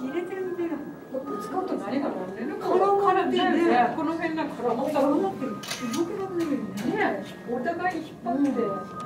入れてるみたいな。 ぶつかると何がなんでるか。 絡んでね。 この辺なんか絡まった。 絡まってる。動けなくなるよね。 ね、お互い引っ張って。